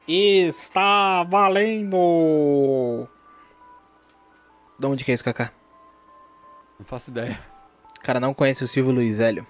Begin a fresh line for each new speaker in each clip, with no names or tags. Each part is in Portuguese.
Está valendo! De onde que é isso, Kaká?
Não faço ideia.
Cara, não conhece o Silvio Luiz Hélio.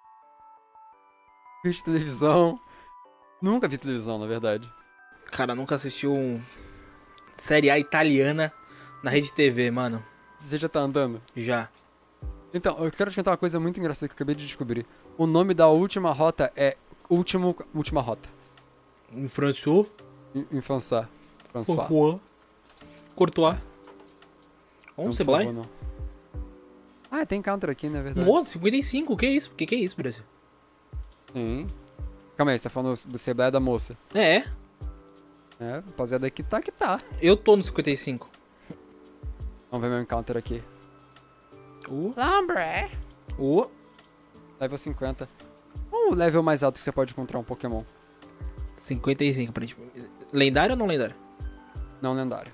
Fiz televisão. Nunca vi televisão, na verdade.
Cara, nunca assistiu Série A italiana na Rede TV, mano.
Você já tá andando?
Já.
Então, eu quero te contar uma coisa muito engraçada que eu acabei de descobrir. O nome da última rota é Última Rota.
Em François.
Em François.
Courtois.
Não,
Onde
por
vai?
favor, não. Ah, tem counter aqui, na verdade.
Moço, 55, o que é isso? O que é isso, Brasil?
Sim. Calma aí, você tá falando do Cebeia da moça.
É,
É, rapaziada, aqui tá que tá.
eu tô no 55.
Vamos ver meu encounter aqui.
Lambre.
Level 50. Qual o level mais alto que você pode encontrar um Pokémon?
55, aparentemente. Lendário ou não lendário?
Não lendário.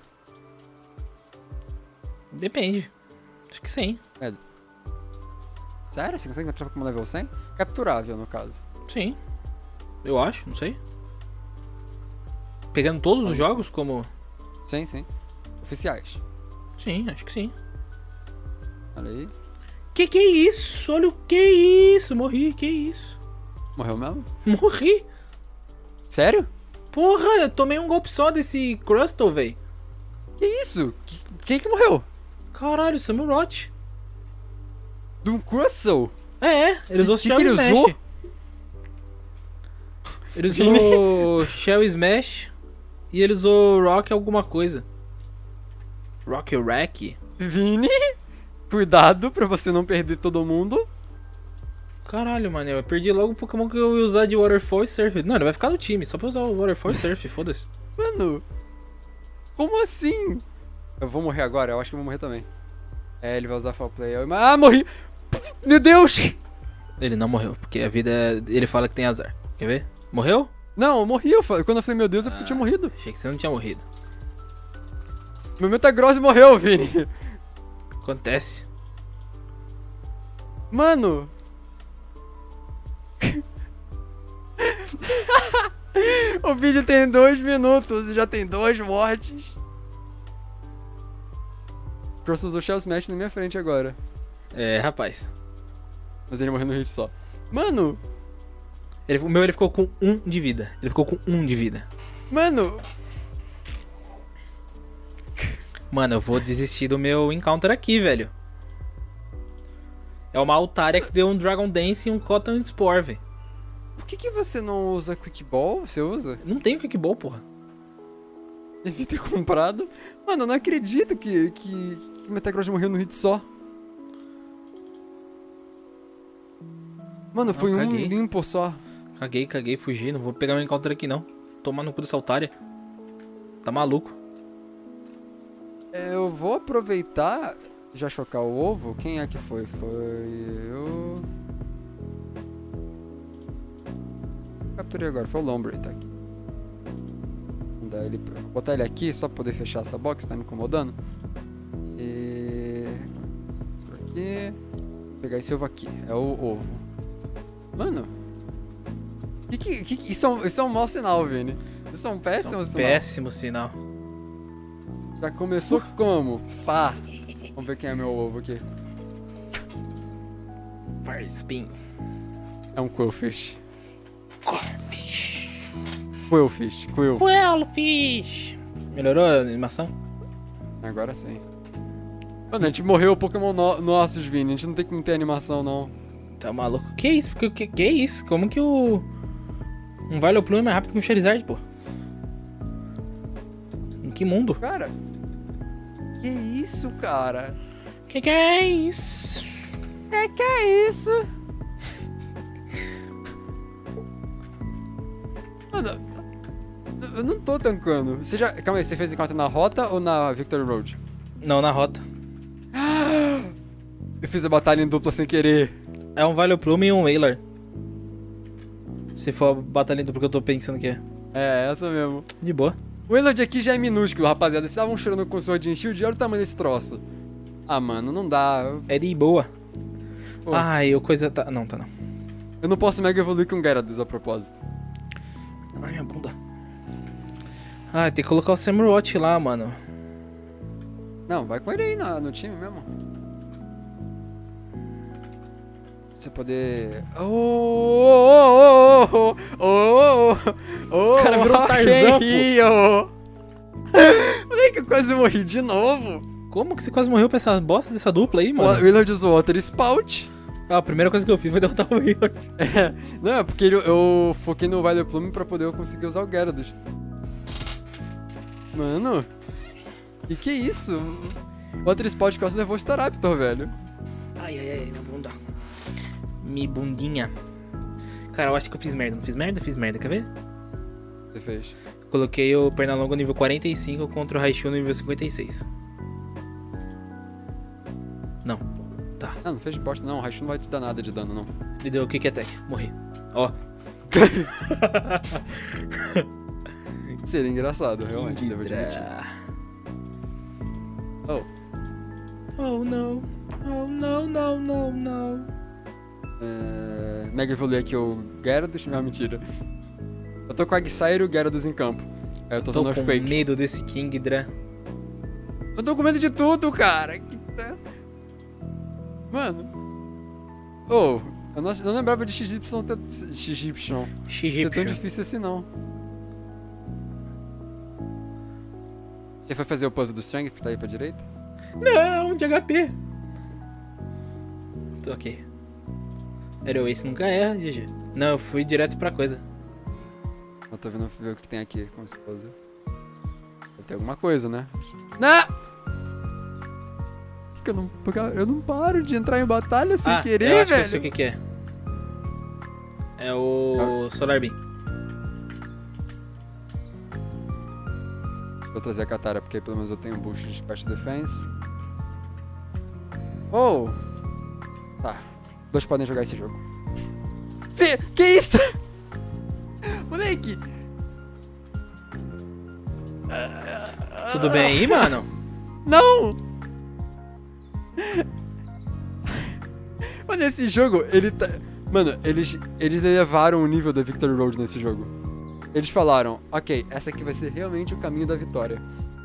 Depende. Acho que sim.
Sério? Você consegue encontrar Pokémon level 100? Capturável, no caso.
Sim. Eu acho, não sei. Pegando todos os jogos como...
Sim, sim. Oficiais.
Sim, acho que sim.
Olha aí.
Que é isso? Olha o que é isso? Morri, que isso?
Morreu mesmo?
Morri.
Sério?
Porra, eu tomei um golpe só desse Crustle, véi.
Que isso? Quem que morreu?
Caralho, Samurott.
De um Crustle?
Ele usou
Que
Shell
ele
Smash.
usou?
Ele usou Shell Smash e ele usou Rock alguma coisa. Rock Rack?
Vini? Cuidado pra você não perder todo mundo.
Caralho, mano, eu perdi logo o Pokémon que eu ia usar de Waterfall e Surf. Não, ele vai ficar no time, só pra usar o Waterfall e Surf, foda-se.
Mano, como assim? Eu vou morrer agora? Eu acho que eu vou morrer também. É, ele vai usar Fall Play. Ah, morri! Meu Deus!
Ele não morreu, porque a vida, ele fala que tem azar. Quer ver? Morreu?
Não, eu morri. Quando eu falei meu Deus, é porque eu tinha morrido.
Achei que você não tinha morrido.
Meu Metagross morreu, Vini.
Acontece.
Mano! O vídeo tem 2 minutos e já tem 2 mortes. Cross usou Shell Smash na minha frente agora.
É, rapaz.
Mas ele morreu no hit só. Mano!
O meu ele ficou com 1 de vida. Ele ficou com 1 de vida.
Mano!
Mano, eu vou desistir do meu encounter aqui, velho. É uma Altaria que deu um Dragon Dance e um Cotton Spore, velho.
Por que você não usa Quick Ball? Você usa?
Não tem Quick Ball, porra.
Devia ter comprado. Mano, eu não acredito que Metagross morreu no hit só. Mano, foi um
caguei.
limpo só.
Caguei, fugi. Não vou pegar meu encounter aqui, não. Tomar no cu dessa Altaria. Tá maluco.
Eu vou aproveitar, já chocar o ovo. Quem é que foi? Foi eu. Capturei agora, foi o Lombre, tá aqui. Vou botar ele aqui só pra poder fechar essa box, tá me incomodando. Isso aqui. Vou pegar esse ovo aqui, é o ovo. Mano, isso é um mau sinal, Vini. Isso é um péssimo sinal.
Péssimo sinal.
Já começou como? Pá! Vamos ver quem é meu ovo aqui.
Fire Spin.
É um Quillfish.
Quillfish. Quillfish. Melhorou a animação?
Agora sim. Mano, a gente morreu Pokémon nossos, Vini. A gente não tem como ter animação, não.
Tá maluco? Que isso? Que é isso? Como que um Vileplume é mais rápido que um Charizard, pô? Em que mundo?
Cara, que isso, cara?
Que é isso?
Que é isso? Mano, eu não tô tancando. Calma aí, você fez encontro na rota ou na Victory Road?
Não, na rota.
Eu fiz a batalha em dupla sem querer.
É um Vileplume e um Wailer. Se for a batalha em dupla que eu tô pensando que é.
É, essa mesmo.
De boa.
O Ellard aqui já é minúsculo, rapaziada. Vocês estavam chorando com o Sword and Shield, olha o tamanho desse troço. Ah, mano, não dá.
É de boa.
Pô.
Ai, o coisa tá... Não, tá não.
Eu não posso mega evoluir com Gyarados a propósito.
Ai, minha bunda. Ah, tem que colocar o Samurott lá, mano.
Não, vai com ele aí no time mesmo. Você poder...
O cara virou um Tarzan, pô.
Moleque, eu quase morri de novo.
Como que você quase morreu pra essa bosta dessa dupla aí,
O
mano?
Willard usou Water Spout.
Ah, a primeira coisa que eu fiz foi derrotar o Willard.
É, não, é porque eu foquei no Violet Plume pra poder eu conseguir usar o Gyarados. Mano, que é isso? Water Spout quase levou o Staraptor, velho.
Ai, minha bunda. Mi bundinha. Cara, eu acho que eu fiz merda. Não fiz merda? Fiz merda, quer ver?
Você fez.
Coloquei o Pernalonga nível 45 contra o Raichu no nível 56. Não. Tá.
Não fez bosta não, o Raichu não vai te dar nada de dano, não.
Me deu o Kick Attack. Morri. Ó.
Seria engraçado, realmente, devo admitir. Oh.
Oh, não. Oh, não.
Mega evoluir aqui o Gyarados. Não, mentira. Eu tô com a Aguixaira e o Gyarados em campo. Aí eu tô usando o
com
Earthquake.
medo desse Kingdra.
Eu tô com medo de tudo, cara. Mano. Oh, eu não lembrava de XY ser tão difícil assim, não. Você foi fazer o puzzle do Strength, tá aí pra direita?
Não, de HP. Tô aqui. Aero Ace nunca erra, GG. Não, eu fui direto pra coisa.
Eu tô vendo ver o que tem aqui com esse puzzle. Deve ter alguma coisa, né? Não! Eu não paro de entrar em batalha sem querer,
eu acho
velho.
que eu sei o que é. É o Solar Beam.
Vou trazer a Katara, porque aí pelo menos eu tenho um boost de Special Defense. Oh! Tá. Dois podem jogar esse jogo. Que isso? Moleque!
Tudo bem aí, mano?
Não! Mano, esse jogo, ele tá... Mano, eles elevaram o nível da Victory Road nesse jogo. Eles falaram, ok, essa aqui vai ser realmente o caminho da vitória.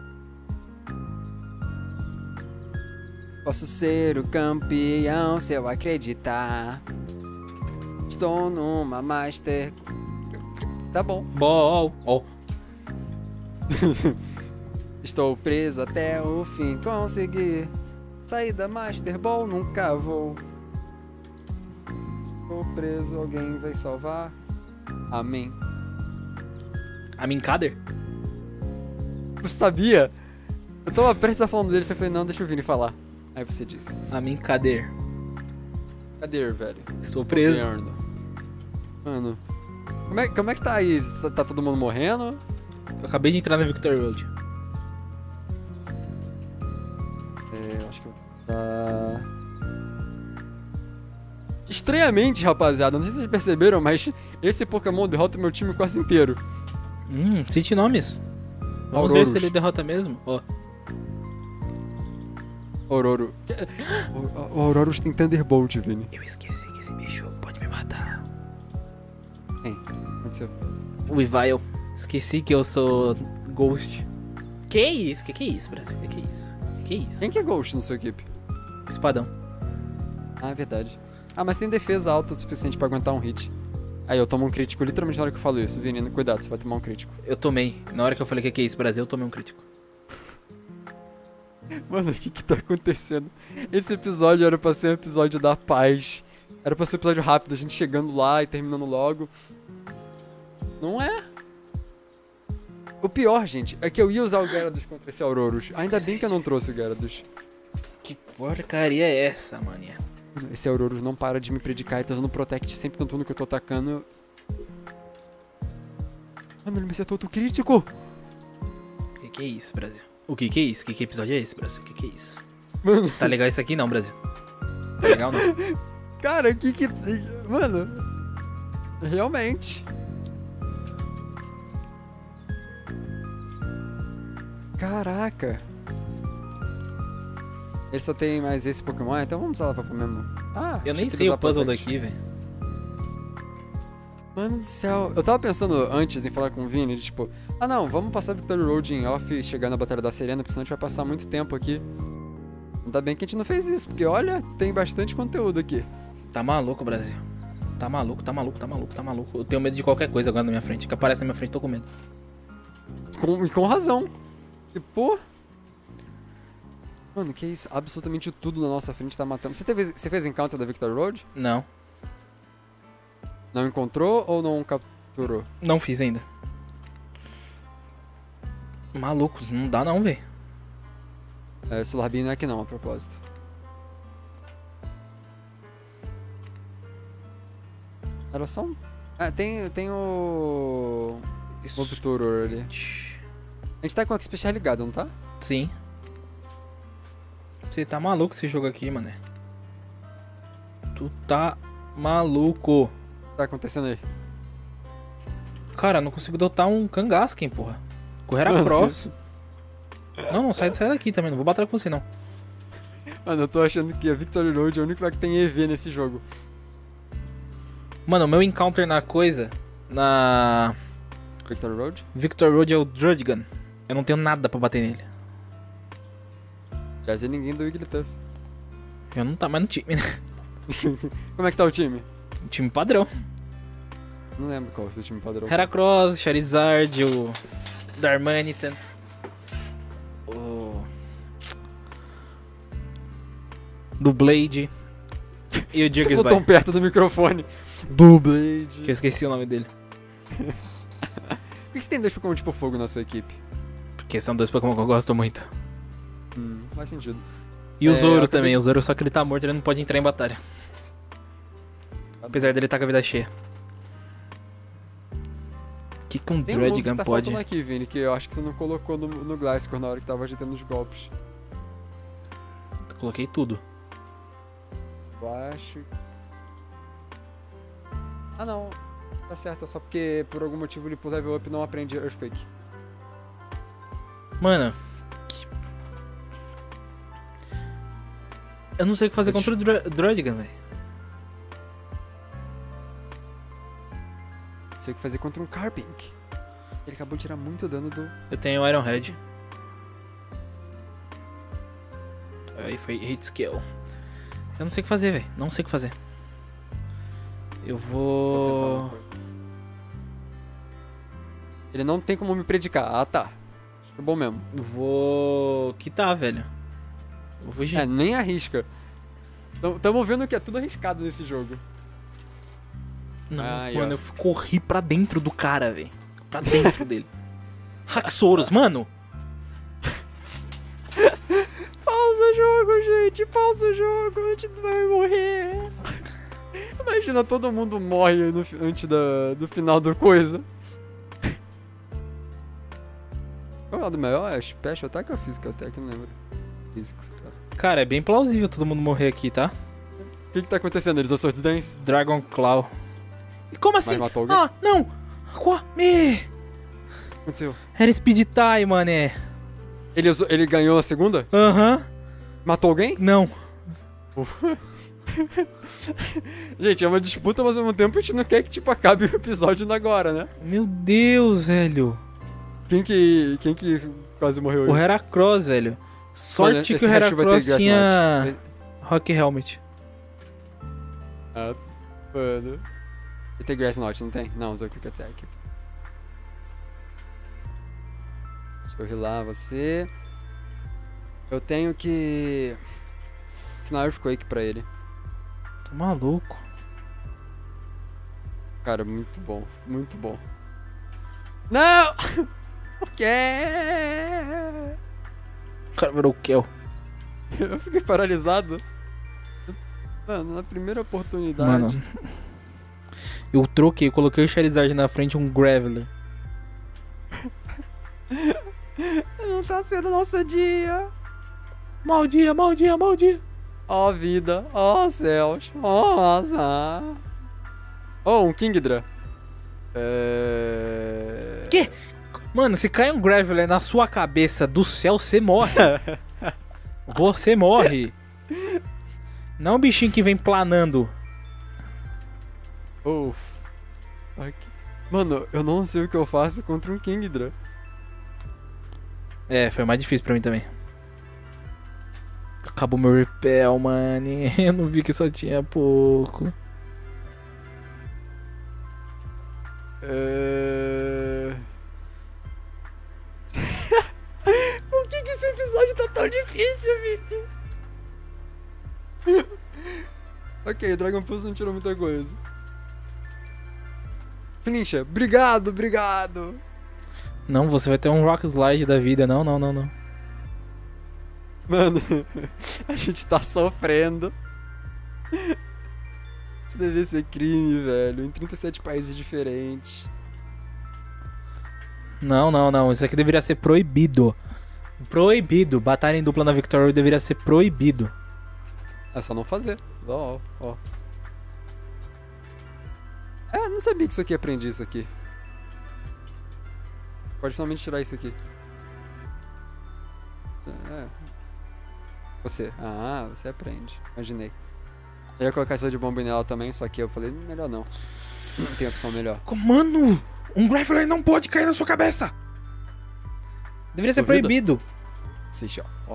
Posso ser o campeão se eu acreditar. Estou numa Master... Tá bom.
Bom. Oh.
Estou preso até o fim, conseguir sair da Master Ball, nunca vou. Estou preso, alguém vai salvar. Amém.
Aminkader?
Eu sabia? Eu tava prestes a falando dele, você falou, não, deixa o Vini falar. Aí você disse.
Aminkader.
Cadê, velho?
Estou preso.
Mano, como é que tá aí? Tá todo mundo morrendo?
Eu acabei de entrar na Victory Road.
Eu acho que tá... Estranhamente, rapaziada, não sei se vocês perceberam, mas esse Pokémon derrota o meu time quase inteiro.
Cite nomes. Vamos ver se ele derrota mesmo. Ó.
Aurorus. O Aurorus tem Thunderbolt, Vini.
Eu esqueci que esse bicho pode me matar.
Quem? O que aconteceu?
O Evile. Esqueci que eu sou Ghost. Que isso? Que é isso, Brasil? Que é isso? Que é isso?
Quem que é Ghost na sua equipe?
Espadão.
Ah, é verdade. Ah, mas tem defesa alta o suficiente pra aguentar um hit. Aí eu tomo um crítico literalmente na hora que eu falo isso. Vini, cuidado, você vai tomar um crítico.
Eu tomei. Na hora que eu falei que é isso, Brasil, eu tomei um crítico.
Mano, o que tá acontecendo? Esse episódio era pra ser um episódio da paz. Era pra ser um episódio rápido, a gente chegando lá e terminando logo. Não é? O pior, gente, é que eu ia usar o Gyarados contra esse Aurorus. Ainda bem que eu não trouxe o Gyarados.
Que porcaria é essa, mané?
Esse Aurorus não para de me predicar e tá usando Protect sempre no turno que eu tô atacando. Mano, ele me acertou outro crítico.
Que é isso, Brasil? O que é isso? Que episódio é esse, Brasil? Que é isso?
Mano,
Tá legal isso aqui não, Brasil? Tá legal não?
cara, que... Mano, realmente... Caraca. Ele só tem mais esse Pokémon, então vamos usar lá pro mesmo. Ah,
Eu nem
achei que
sei
ele
o
usava
puzzle
Protect.
daqui, velho.
Mano do céu. Eu tava pensando antes em falar com o Vini, de tipo, ah não, vamos passar Victory Road em off e chegar na Batalha da Serena, porque senão a gente vai passar muito tempo aqui. Ainda bem que a gente não fez isso, porque olha, tem bastante conteúdo aqui.
Tá maluco, Brasil. Tá maluco, tá maluco, tá maluco, tá maluco. Eu tenho medo de qualquer coisa agora na minha frente. Que aparece na minha frente, tô com medo.
Com razão. E pô. Mano, que isso? Absolutamente tudo na nossa frente tá matando. Você fez encounter da Victory Road?
Não.
Não encontrou ou não capturou?
Não fiz ainda. Malucos, não dá não, velho.
Solar Beam não é aqui não, a propósito. Era só um... tem o... O Victoror ali. A gente tá com o XP ligado, não tá?
Sim. Você tá maluco esse jogo aqui, mané. Tu tá maluco.
O que tá acontecendo aí?
Cara, não consigo dotar um Kangaskhan, porra. Correr a cross. Não, sai daqui também. Não vou batalhar com você, não.
Mano, eu tô achando que a Victory Road é o único lugar que tem EV nesse jogo.
Mano, o meu encounter na coisa... Na...
Victory Road?
Victory Road é o Druddigan. Eu não tenho nada pra bater nele.
Já sei ninguém do Wigglytuff.
Eu não tá mais no time, né?
Como é que tá o time?
Time padrão.
Não lembro qual é o seu time padrão.
Heracross, Charizard, o Darmanitan. O... Do Blade. E o
Você
Juggsby.
ficou tão perto do microfone. Do Blade.
Que eu esqueci o nome dele.
Por que você tem dois Pokémon tipo fogo na sua equipe?
Porque são dois Pokémon que eu gosto muito.
Faz sentido.
E o Zoro
eu
também.
acabei
O Zoro, só que ele tá morto, ele não pode entrar em batalha. Apesar dele estar com a vida cheia. O que um
Tem um move
Druddigan
que tá
pode?
faltando aqui, Vini, que eu acho que você não colocou no Gliscor na hora que tava agitando os golpes.
Coloquei tudo.
Eu acho... Ah não, tá certo, é só porque por algum motivo ele por level up não aprende Earthquake.
Mano. Eu não sei o que fazer contra o Druddigan, velho.
Não sei o que fazer contra um Carpink. Ele acabou de tirar muito dano do...
Eu tenho Iron Head. Aí foi hit skill. Eu não sei o que fazer, velho. Não sei o que fazer. Eu vou...
Ele não tem como me predicar. Ah, tá. Foi bom mesmo.
Eu vou... quitar, velho. Vou fugir.
Nem arrisca. Tamo vendo que é tudo arriscado nesse jogo.
Não,
Ai,
mano,
ó.
eu corri pra dentro do cara, velho. Pra dentro dele. Haxorus, mano.
Pausa o jogo, gente. Pausa o jogo. A gente vai morrer. Imagina, todo mundo morre antes do final do coisa. Qual é o lado melhor? É Special Attack ou Physical Attack? Eu não lembro. Físico, tá.
Cara, é bem plausível todo mundo morrer aqui, tá?
O que tá acontecendo? Eles usam Swords Dance?
Dragon Claw. Como assim?
Mas matou alguém?
Ah, não! Me...
O que aconteceu?
Era Speed Tie, mané.
Ele ganhou a segunda?
Aham.
Matou alguém?
Não.
Gente, é uma disputa, mas ao mesmo tempo a gente não quer que tipo, acabe o episódio agora, né?
Meu Deus, velho.
Quem que quase morreu aí?
O Heracross, velho. Sorte
Mano,
que
esse
o
Hachu vai ter
Heracross
Grass
tinha
Knot.
Rock Helmet.
Ah, mano. Ele tem Grass Knot, não tem? Não, usou Quick Attack. Deixa eu healar você. Eu tenho que... ensinar Earthquake pra ele.
Tá maluco.
Cara, muito bom. Muito bom. Não! Por quê?
O cara virou o Kel.
Eu fiquei paralisado. Mano, na primeira oportunidade.
Mano. Eu troquei, eu coloquei o Charizard na frente e um Graveler.
Não tá sendo nosso dia.
Mau dia, mau dia, mau dia.
Ó vida, ó céus, ó azar. Oh, um Kingdra.
Que? Mano, se cai um Graveler na sua cabeça do céu, você morre. Você morre. Não é um bichinho que vem planando.
Uf. Mano, eu não sei o que eu faço contra um Kingdra.
É, foi mais difícil pra mim também. Acabou meu repel, mano. Eu não vi que só tinha pouco.
Por que esse episódio tá tão difícil, filho? Ok, Dragon Pulse não tirou muita coisa. Flincha, obrigado.
Não, você vai ter um Rock Slide da vida. Não.
Mano, a gente tá sofrendo. Isso deve ser crime, velho. Em 37 países diferentes.
Não. Isso aqui deveria ser proibido. Proibido. Batalha em dupla na Victory deveria ser proibido.
É só não fazer. Ó. É, não sabia que isso aqui aprendia isso aqui. Pode finalmente tirar isso aqui. É. Você. Ah, você aprende. Imaginei. Eu ia colocar essa de bomba nela também, só que eu falei, melhor não. Não tem opção melhor.
Mano, um Grappler não pode cair na sua cabeça. Deveria ser
Duvida?
proibido.
Assiste, ó.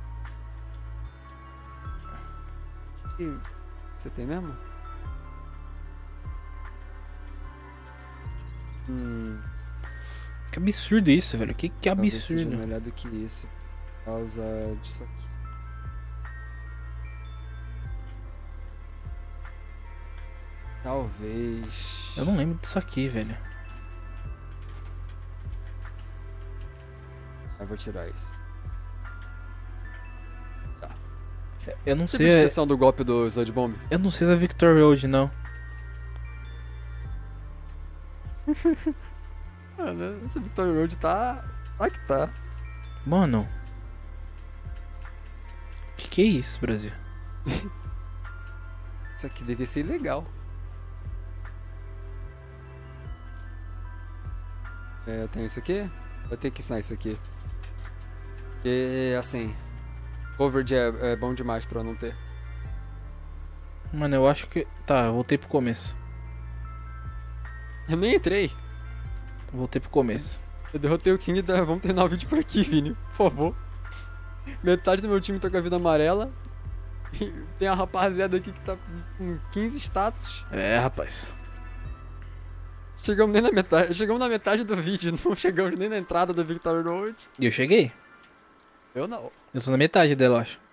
E você tem mesmo?
Que absurdo isso, velho. Que
Talvez seja
absurdo.
melhor do que isso. Por causa disso aqui. Talvez.
Eu não lembro disso aqui, velho.
Eu vou tirar isso.
Eu não
Você
sei.
viu a descrição do golpe do Sludge Bomb?
Eu não sei se é Victory Road, não.
Mano, essa Victory Road tá. Tá que tá.
Mano. Que é isso, Brasil?
Isso aqui devia ser ilegal. Eu tenho isso aqui? Eu tenho que ensinar isso aqui. E assim. Covered é bom demais pra eu não ter.
Mano, eu acho que... Tá, eu voltei pro começo.
Eu nem entrei.
Voltei pro começo.
Eu derrotei o King. Vamos terminar o vídeo por aqui, Vini. Por favor. Metade do meu time tá com a vida amarela. E tem a rapaziada aqui que tá com 15 status.
É, rapaz.
Chegamos nem na metade. Chegamos na metade do vídeo. Não chegamos nem na entrada da Victory Road.
E eu cheguei.
Eu não.
Eu tô na metade dela, eu acho.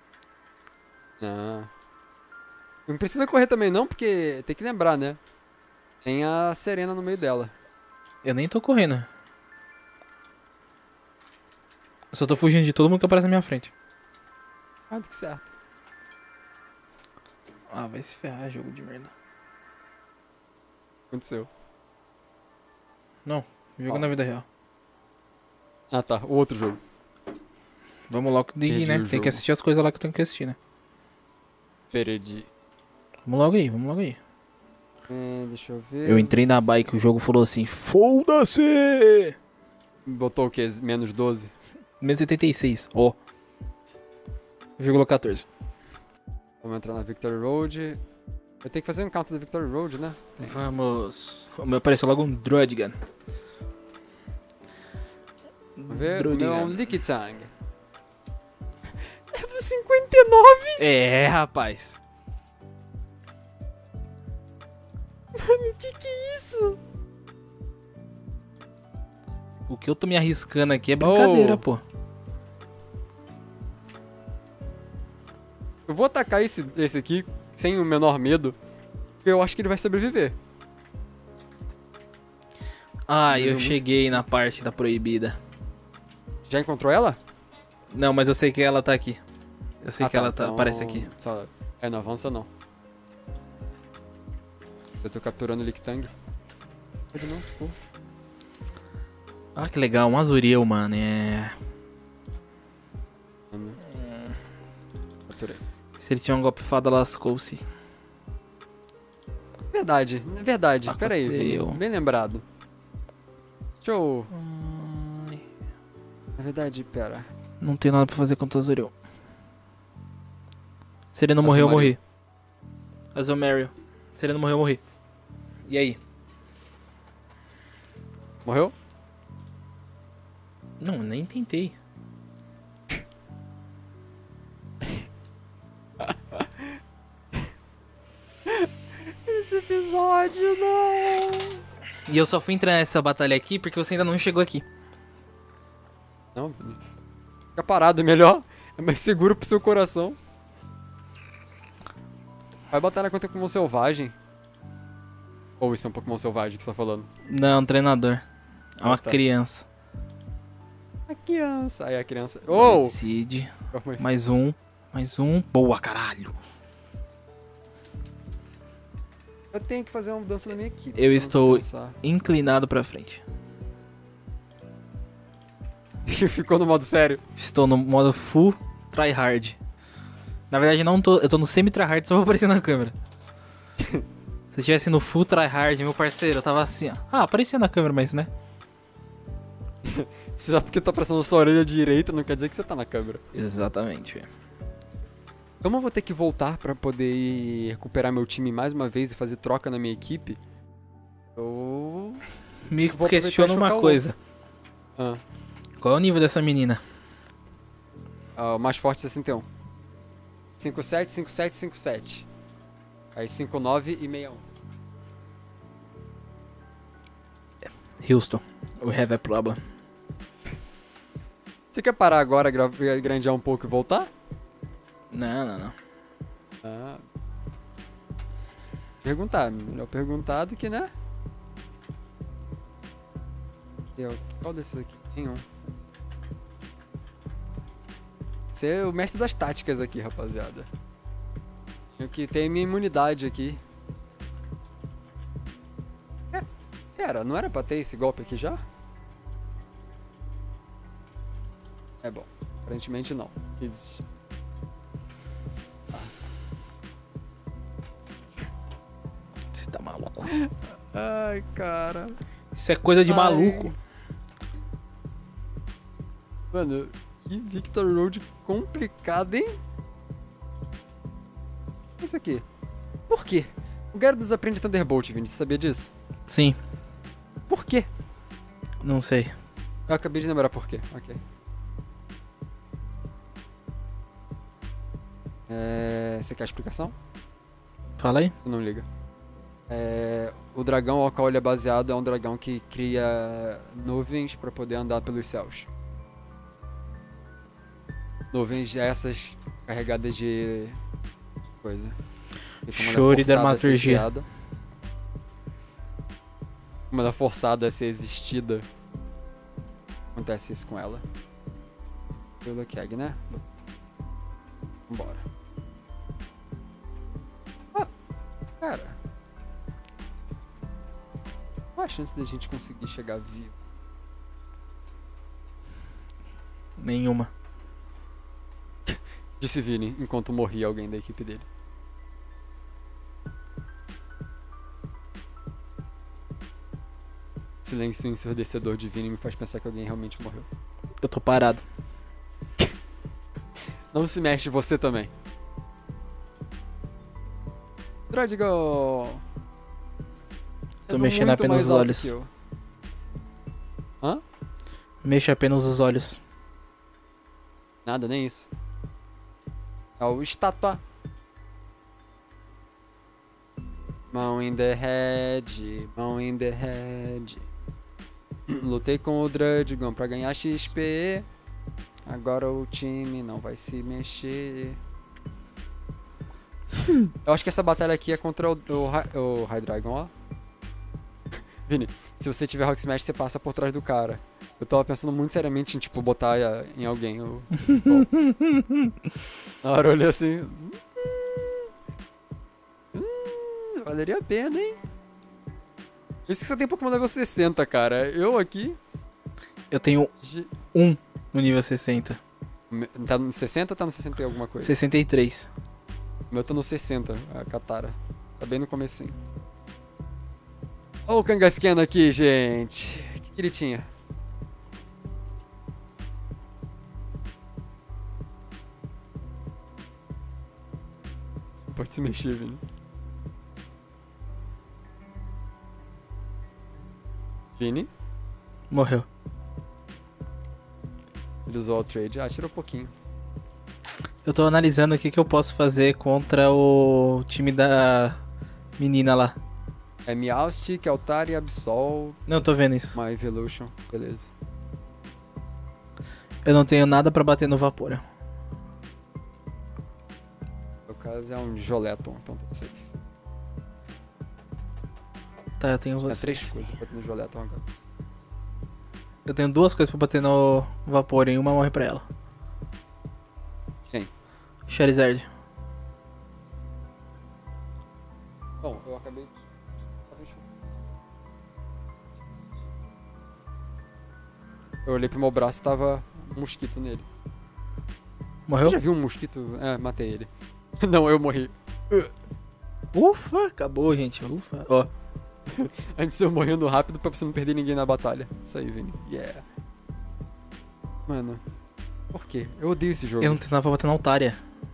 Não precisa correr também não, porque tem que lembrar, né? Tem a Serena no meio dela.
Eu nem tô correndo. Eu só tô fugindo de todo mundo que aparece na minha frente.
Ah, que certo.
Ah, vai se ferrar, jogo de merda.
Aconteceu.
Não, jogo
Ó.
na vida real.
Ah tá, o outro jogo.
Vamos logo de
Perdi
né?
o
Tem
jogo.
que assistir as coisas lá que eu tenho que assistir, né?
Perdi.
Vamos logo aí.
Deixa eu ver.
Eu entrei na bike, o jogo falou assim: foda-se!
Botou o quê? Menos 12?
Menos 76, ó. Vírgula 14.
Vamos entrar na Victory Road. Eu tenho que fazer um count da Victory Road, né?
Vamos. O meu apareceu logo um Drudgan.
Vamos ver. O meu é um Lickitung. Level 59!
É, rapaz.
Mano, que é isso?
O que eu tô me arriscando aqui é brincadeira,
Oh.
pô.
Eu vou atacar esse aqui sem o menor medo. Porque eu acho que ele vai sobreviver.
Ah, eu
muito.
cheguei na parte da proibida.
Já encontrou ela?
Não, mas eu sei que ela tá aqui. Eu sei
Ah,
que ela
então
aparece aqui.
Só... não avança não. Eu tô capturando o Lickitung. Ele não ficou.
Ah, que legal, um Azuriel, mano. É.
Capturei.
Se ele tinha um golpe fada, lascou-se.
Verdade. Pera aí,
Capturei.
Vini. Bem lembrado. Deixa eu... Na verdade, pera.
Não tem nada pra fazer contra o Azuriel. Se ele não morrer, eu
Azumarill.
morri. Azumarill. Se ele não morrer, eu morri. E aí?
Morreu?
Não, nem tentei.
Esse episódio, não!
E eu só fui entrar nessa batalha aqui porque você ainda não chegou aqui.
Não, Vini. Fica parado, é melhor. É mais seguro pro seu coração. Vai batalhar contra Pokémon selvagem. Ou isso é um Pokémon selvagem que você tá falando?
Não, treinador. É uma
tá.
criança.
A criança. Aí a criança. Oh!
Cid.
Calma aí.
Mais um. Mais um. Boa, caralho.
Eu tenho que fazer uma mudança na minha equipe.
Eu
não
estou
vou pensar.
inclinado pra frente.
Ficou no modo sério.
Estou no modo full tryhard. Na verdade, não tô. Eu tô no semi-tryhard só pra aparecer na câmera. Se eu estivesse no full tryhard, meu parceiro, eu tava assim, ó. Ah, aparecia na câmera, mas né?
Só porque tá passando sua orelha direita não quer dizer que você tá na câmera.
Exatamente, velho.
Como eu vou ter que voltar pra poder ir recuperar meu time mais uma vez e fazer troca na minha equipe, eu
Me
vou
questiona
aproveitar e
uma
chocar o
coisa.
Ah,
Qual é o nível dessa menina?
o mais forte 61. 57, 57, 57. Aí 59 e 61.
Houston, we have a problem.
Você quer parar agora, grandear um pouco e voltar?
Não.
Ah. Perguntar, melhor perguntar do que, né? Qual desses aqui? Nenhum. Você é o mestre das táticas aqui, rapaziada. Tenho que ter minha imunidade aqui. Não era pra ter esse golpe aqui já? É bom. Aparentemente não. Existe.
Você tá maluco?
Ai, cara.
Isso é coisa de
Ai.
maluco.
Mano, que Victor Road complicado, hein? Isso aqui. Por quê? O Gyarados aprende Thunderbolt, Vini. Você sabia disso?
Sim,
Por quê?
não sei.
Eu acabei de lembrar por quê. Ok. Você quer a explicação?
Fala aí.
Você não liga. O dragão ao qual ele é baseado é um dragão que cria nuvens pra poder andar pelos céus. Nuvens essas carregadas de coisa. E como ela é
Choro e
forçada a ser
dramaturgia.
criada, como ela é forçada a ser existida, acontece isso com ela. Pelo Keg, né? Vambora. Cara, qual a chance da gente conseguir chegar vivo?
Nenhuma.
Disse Vini, enquanto morria alguém da equipe dele. Silêncio ensurdecedor de Vini me faz pensar que alguém realmente morreu.
Eu tô parado.
Não se mexe, você também. Dradigal!
Tô mexendo apenas os olhos.
Hã?
Mexa apenas os olhos.
Nada, nem isso. É o estátua. Mão in the head, mão in the head. Lutei com o Druddigon pra ganhar XP. Agora o time não vai se mexer. Eu acho que essa batalha aqui é contra o Hydreigon, ó. Vini, se você tiver Rock Smash, você passa por trás do cara. Eu tava pensando muito seriamente em, tipo, botar em alguém. Na hora eu olhei assim. Valeria a pena, hein? Isso que você tem Pokémon level 60, cara. Eu aqui.
Eu tenho um no nível 60.
Tá no 60 ou tá no 60 e alguma coisa?
63.
O meu tá no 60, a Katara. Tá bem no comecinho. Olha o Kangaskhan aqui, gente. Que ele tinha? Pode se mexer, Vini. Vini?
Morreu.
Ele usou o trade. Ah, tirou um pouquinho.
Eu tô analisando o que eu posso fazer contra o time da menina lá.
É Meowstic, Altar e Absol.
Não, tô vendo isso.
My Evolution. Beleza.
Eu não tenho nada pra bater no Vaporeon.
No caso é um Joleton, então tá safe.
Tá, eu tenho
Tinha
você.
3 coisas pra ter no Joleton agora.
Eu tenho 2 coisas pra bater no Vaporeon e uma morre pra ela.
Quem?
Charizard.
Bom, eu acabei... Eu olhei pro meu braço e tava um mosquito nele.
Morreu?
Você já viu um mosquito? É, matei ele. Não, eu morri.
Ufa, acabou, gente. Ufa. Ó,
Antes eu morrendo rápido pra você não perder ninguém na batalha. Isso aí, Vini. Yeah. Mano, por quê? Eu odeio esse jogo.
eu não tenho nada pra bater na Altaria.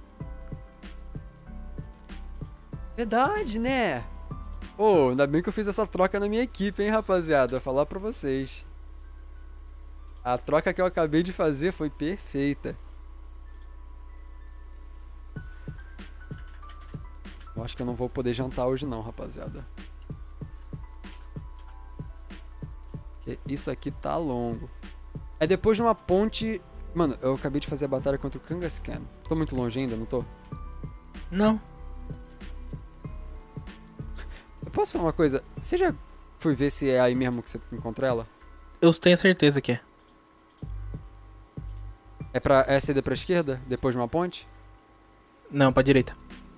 Verdade, né? Ô, ainda bem que eu fiz essa troca na minha equipe, hein, rapaziada. Vou falar pra vocês. A troca que eu acabei de fazer foi perfeita. Eu acho que eu não vou poder jantar hoje não, rapaziada. Porque isso aqui tá longo. É depois de uma ponte... Mano, eu acabei de fazer a batalha contra o Kangaskhan. Tô muito longe ainda, não tô?
Não.
Eu posso falar uma coisa? Você já foi ver se é aí mesmo que você encontra ela?
Eu tenho certeza que é.
É pra SCD pra esquerda? Depois de uma ponte?
Não, pra direita.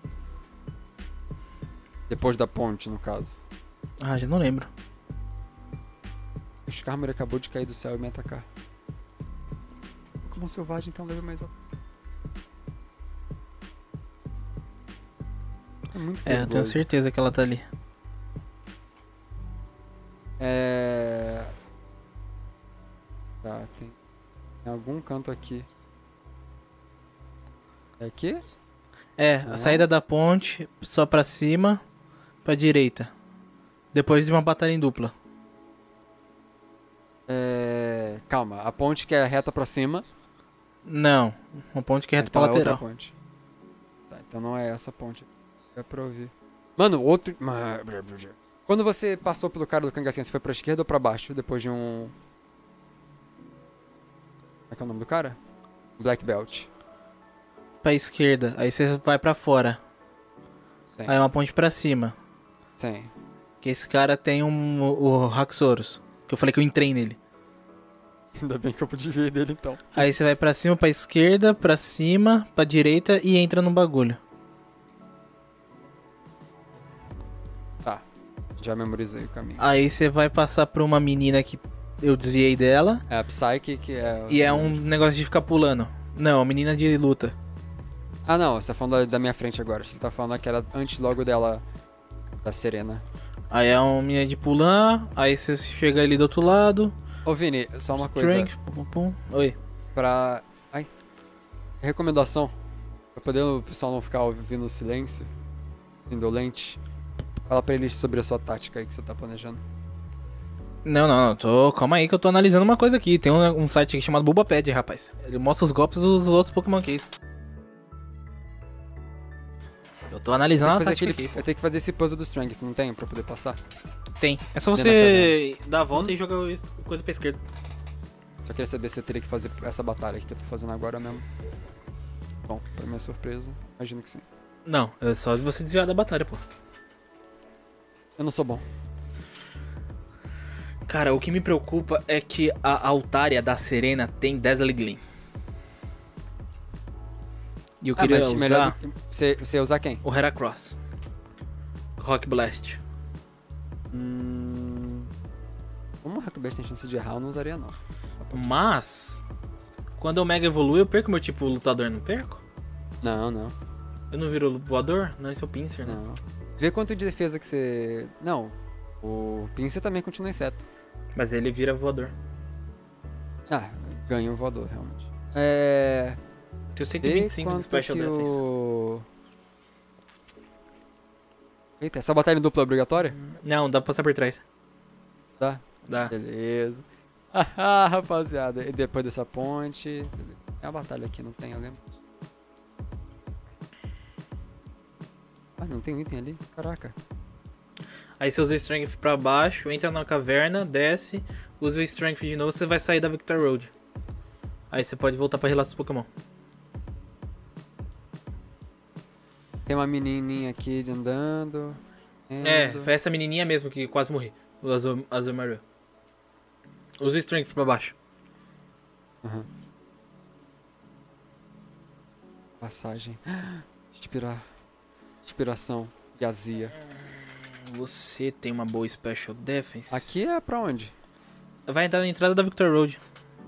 Depois da ponte, no caso.
Ah, já não lembro.
O Skarmory acabou de cair do céu e me atacar. Pokémon selvagem, então leva mais alto. É muito
É, eu tenho
perigoso.
certeza que ela tá ali.
Tá, tem em algum canto aqui. É aqui?
É, a saída da ponte, só pra cima, pra direita. Depois de uma batalha em dupla.
Calma, a ponte que é reta pra cima.
Não, uma ponte que é reto
Então
pra
é outra
lateral.
ponte. Tá, então não é essa ponte. É pra ouvir. Mano, outro... Quando você passou pelo cara do Kangaskhan, você foi pra esquerda ou pra baixo? Depois de um... Como é que é o nome do cara? Black Belt.
Pra esquerda, aí você vai pra fora.
Sim.
Aí uma ponte pra cima.
Sim.
Que esse cara tem o Haxorus. Que eu falei que eu entrei nele.
Ainda bem que eu pude ver dele então.
Aí você vai pra cima, pra esquerda, pra cima, pra direita e entra no bagulho.
Tá. Já memorizei o caminho.
Aí você vai passar por uma menina que eu desviei dela.
É a Psyche que é...
E é um negócio de ficar pulando. Não, a menina de luta.
Ah não, você tá falando da minha frente agora. Acho que você tá falando que era antes logo dela... Da Serena.
Aí é uma menina de pular. Aí você chega ali do outro lado.
Ô Vini, só uma coisa.
Strength, pum, pum, pum. Oi.
Pra... Ai. Recomendação. Pra poder o pessoal não ficar ouvindo silêncio. Indolente. Fala pra eles sobre a sua tática aí que você tá planejando.
Não, calma aí que eu tô analisando uma coisa aqui. Tem um site aqui chamado Bulbaped, rapaz. Ele mostra os golpes dos outros Pokémon aqui. Eu tô analisando a tática aqui.
Eu tenho que fazer esse puzzle do Strength, não tem? Pra poder passar?
Tem. É só você dar a volta e jogar coisa pra esquerda.
Só queria saber se eu teria que fazer essa batalha aqui que eu tô fazendo agora mesmo. Bom, pra minha surpresa, imagino que sim.
Não, é só você desviar da batalha, pô.
Eu não sou bom.
Cara, o que me preocupa é que a Altaria da Serena tem Dazzle Gleam. E eu queria usar
melhor você ia usar quem?
o Heracross. Rock Blast.
Como o Rock Blast tem chance de errar, eu não usaria não.
Mas, quando eu Mega Evoluo, eu perco meu tipo lutador, não perco?
Não.
Eu não viro voador? Não, esse é o Pinsir, né?
Não. Vê quanto de defesa que você... Não, o Pinsir também continua inseto.
Mas ele vira voador.
Ah, ganha um voador, realmente.
Tenho 125 de Special Defense.
Eita, essa batalha em dupla é obrigatória?
Não, dá pra passar por trás.
Tá.
Dá.
Beleza. Rapaziada, e depois dessa ponte... Tem a batalha aqui, não tem, eu lembro. Ah, não tem um item ali? Caraca.
Aí você usa o Strength pra baixo, entra na caverna, desce, usa o Strength de novo, você vai sair da Victor Road. Aí você pode voltar pra relação Pokémon.
Tem uma menininha aqui andando.
É, foi essa menininha mesmo que quase morri. O Azul Mario. Usa o Strength pra baixo.
Uhum. Passagem. Inspiração. Gazia.
Você tem uma boa Special Defense.
Aqui é pra onde?
Vai entrar na entrada da Victor Road.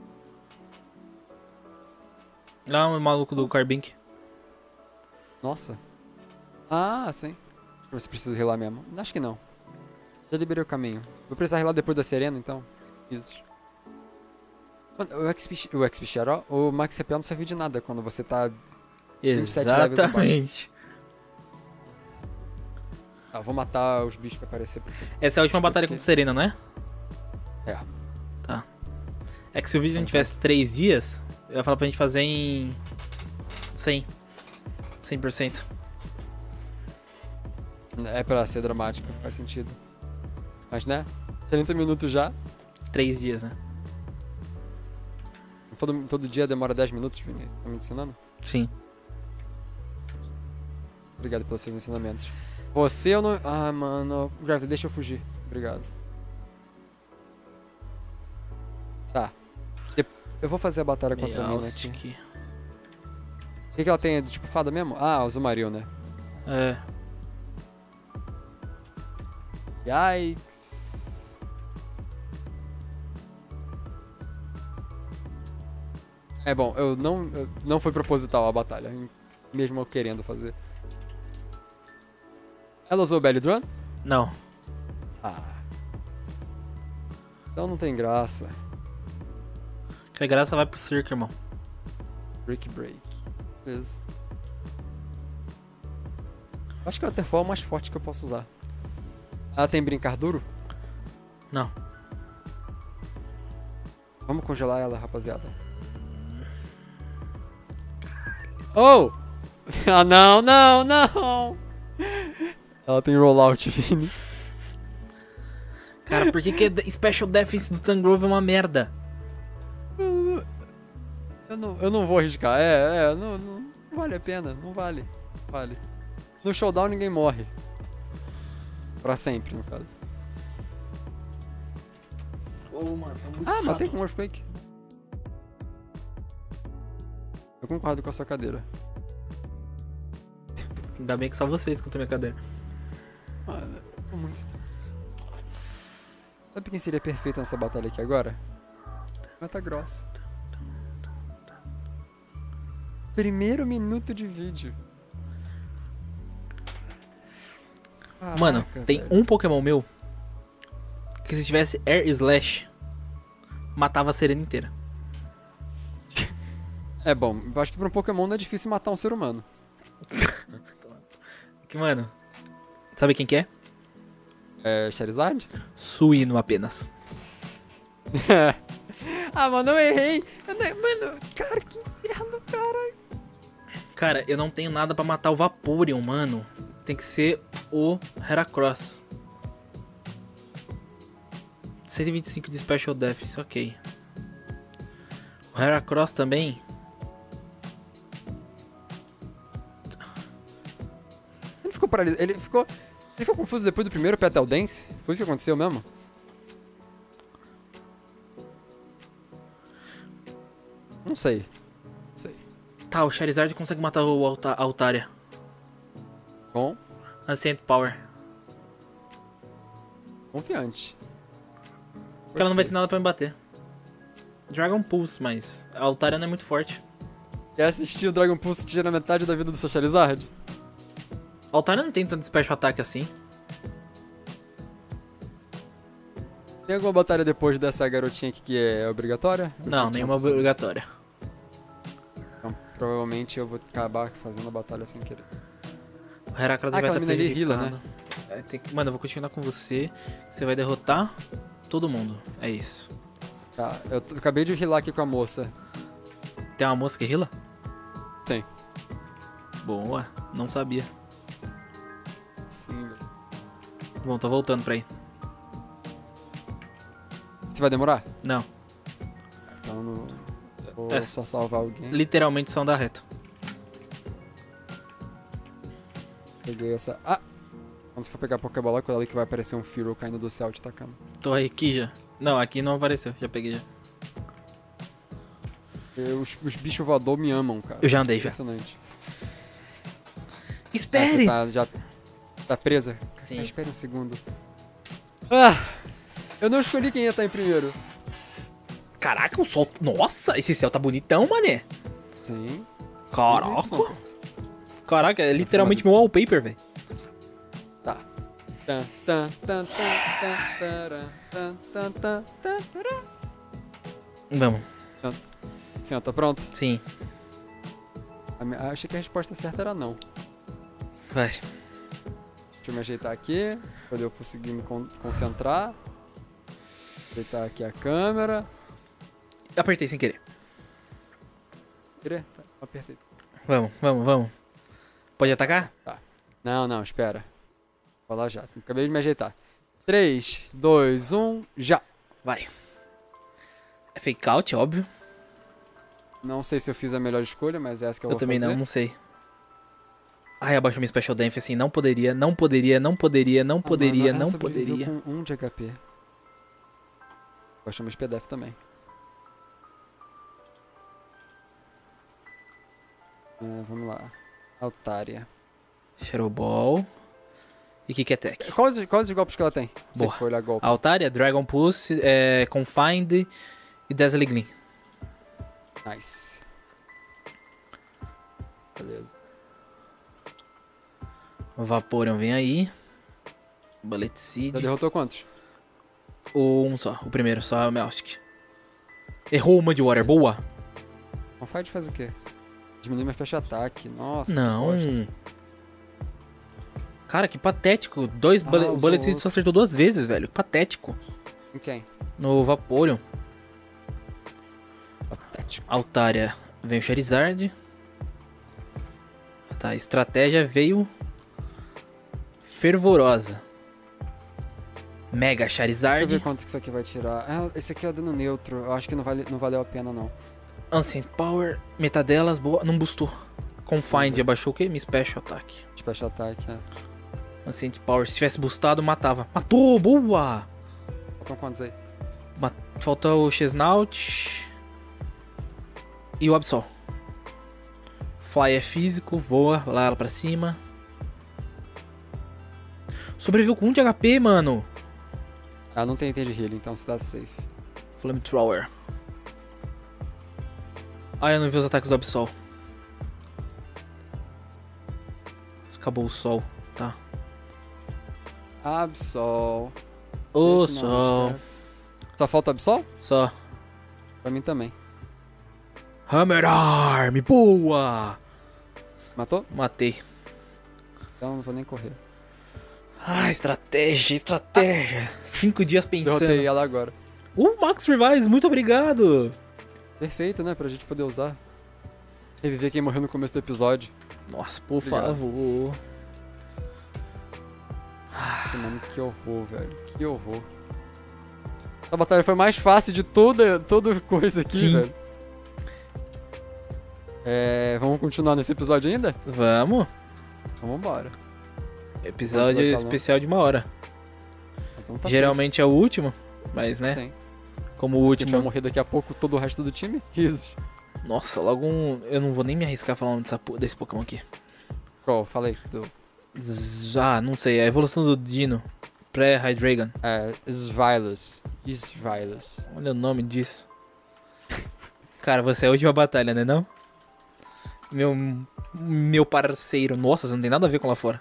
Lá o maluco do Carbink.
Nossa. Ah, sim. Você precisa relar mesmo? Acho que não. Já liberei o caminho. Vou precisar relar depois da Serena, então. Isso. Mano, o XP Share, o Max RP não serve de nada quando você tá... 27 levels
Exatamente.
Ah, vou matar os bichos que aparecer.
Essa é a última batalha com Serena, não é?
É.
Tá. É que se o vídeo não tivesse 3 dias, eu ia falar pra gente fazer em 100%.
É pra ser dramático, faz sentido. Mas né? 30 minutos já.
3 dias, né?
Todo dia demora 10 minutos, Vinícius. Tá me ensinando?
Sim.
Obrigado pelos seus ensinamentos. Você eu não... Ah, mano. Gravity, deixa eu fugir. Obrigado. Tá. Eu vou fazer a batalha contra a mina aqui. O que ela tem? É de tipo fada mesmo? Ah, o Azumarill, né?
É.
Yikes. É bom, não foi proposital a batalha, mesmo eu querendo fazer. Ela usou o Belly Drum?
Não.
Ah. Então não tem graça.
Que a graça vai pro circo, irmão.
Break. Beleza. Acho que o Waterfall é o mais forte que eu posso usar. Ela tem brincar duro?
Não.
Vamos congelar ela, rapaziada. Oh! Ah, não! Ela tem rollout, Vini.
Cara, por que Special Defense do Tangrove é uma merda?
Eu não vou arriscar. Não vale a pena. Não vale. No showdown ninguém morre. Pra sempre, no caso.
Mano, tá muito
Ah, matei com Earthquake. Eu concordo com a sua cadeira.
Ainda bem que só você escuta minha cadeira.
Mano, eu tô muito... Sabe quem seria perfeito nessa batalha aqui agora? Mata Grossa. Primeiro minuto de vídeo. Caraca,
Mano, tem
velho.
um Pokémon meu que se tivesse Air Slash, matava a Serena inteira.
É bom, eu acho que pra um Pokémon não é difícil matar um ser humano.
Que, mano, sabe quem que é?
É Charizard?
Suíno apenas.
Ah, mano, eu errei. Mano, cara, que inferno, cara.
Cara, eu não tenho nada pra matar o Vaporeon, mano. Tem que ser o Heracross. 125 de Special Defense, ok. O Heracross também.
Ele ficou paralisado. Ele ficou confuso depois do primeiro Petal Dance? Foi isso que aconteceu mesmo? Não sei.
Tá, o Charizard consegue matar o Altaria.
Bom,
Ancient Power.
confiante.
Porque ela não vai ter nada pra me bater. Dragon Pulse, mas a Altaria não é muito forte.
Quer assistir o Dragon Pulse tirar metade da vida do seu Charizard?
A Altaria não tem tanto special ataque assim.
Tem alguma batalha depois dessa garotinha aqui que é obrigatória?
Não, nenhuma obrigatória.
Então, provavelmente eu vou acabar fazendo a batalha sem querer.
O Heracross
Ah,
vai
aquela
estar
mina ali heala,
prejudicado. Mano, eu vou continuar com você. Você vai derrotar todo mundo. É isso.
Tá, acabei de rilar aqui com a moça.
Tem uma moça que rila?
Sim.
Boa, não sabia.
Sim, velho.
Bom, tô voltando pra aí.
Você vai demorar?
Não,
Então não. Vou
É.
só salvar alguém.
literalmente só andar reto.
Peguei essa. Ah! Quando você for pegar a Pokébola, cuidado ali que vai aparecer um Fearow caindo do céu te atacando.
Tô aqui já. Não, aqui não apareceu, já peguei já.
Os bichos voador me amam, cara.
Eu já andei já.
Impressionante.
Espere!
Você já tá presa?
Sim.
Ah, espere um segundo. Ah! Eu não escolhi quem ia estar em primeiro.
Caraca, o sol... Nossa, esse céu tá bonitão, mané.
Sim.
Caraca. Caraca, é literalmente meu wallpaper, velho.
Tá. Tan, tan, tan, tan, tan, taran, tan, tan, tan, tan, taran.
Vamos.
Assim, ó, tá pronto?
Sim.
Achei que a resposta certa era não.
Vai.
Deixa eu me ajeitar aqui, pra eu conseguir me concentrar. Ajeitar aqui a câmera.
Apertei sem querer.
Tá, apertei.
Vamos. Pode atacar?
Não, espera. Vou lá já, acabei de me ajeitar. 3, 2, 1, já!
Vai. É fake out, óbvio.
Não sei se eu fiz a melhor escolha, mas é essa que eu
Eu
vou
também
fazer.
não sei. Ai, abaixou minha Special Dance assim, não poderia, não poderia.
Mano, ela sobreviveu
poderia.
com 1 de HP. Baixou meu SPDF também. Vamos lá. Altaria.
Shadow Ball. E Kick Attack.
Quais os golpes que ela tem? Você
Boa.
que foi olhar golpe.
Altaria, Dragon Pulse, Confined e Dazzling Gleam.
Nice. Beleza.
O Vaporeon vem aí. Bullet Seed.
Já derrotou quantos?
Um só, o primeiro, só a Meowstic. Errou uma de Water, boa.
Confide faz o quê? Diminui meu special ataque. Nossa, que
Não.
bosta.
Cara, que patético. O Bullet Seed só acertou 2 vezes, velho. Que patético.
Em quem?
No Vaporeon.
Patético.
Altaria vem o Charizard. Tá, a estratégia veio fervorosa. Mega
Deixa eu ver
Charizard.
quanto que isso aqui vai tirar. Esse aqui é o dano neutro. Eu acho que não valeu a pena, não.
Ancient Power. Metade delas, boa. Não boostou. Confined abaixou o quê? Me Special Attack.
Special attack, né?
Ancient Power. Se tivesse boostado, matava. Matou, boa!
Faltam quantos aí?
Falta o Chesnaut. E o Absol. Fly é físico, voa lá pra cima. Sobreviveu com 1 de HP, mano.
Ah, não tem item de healing, então você tá safe.
Flamethrower. Ah, eu não vi os ataques do Absol. Acabou o sol, tá.
Absol.
O
Esse não,
sol.
esquece. Só falta Absol?
Só.
Pra mim também.
Hammer Arm, boa!
Matou?
Matei.
Então não vou nem correr.
Ah, estratégia. 5 dias pensando.
Derrotei ela agora.
Max Revise, muito obrigado.
Perfeito, né? Pra gente poder usar. Reviver quem morreu no começo do episódio.
Nossa, por
Obrigado.
favor.
Nossa, mano, que horror, velho. Que horror. A batalha foi mais fácil de toda coisa aqui,
Sim.
velho. Vamos continuar nesse episódio ainda?
Vamos.
Então vambora.
Episódio
Quanto vai estar
especial de 1 hora.
Então tá
Geralmente é o último, mas né,
safe. Sim.
como o
Se a gente vai
último...
morrer daqui a pouco todo o resto do time, risos.
Nossa, logo um... Eu não vou nem me arriscar falando desse Pokémon aqui.
Qual? Falei.
Não sei, a evolução do Dino. Pré-Hydreigon.
Svilus.
Olha o nome disso. Cara, você é a última batalha, né não? Meu parceiro. Nossa, você não tem nada a ver com lá fora.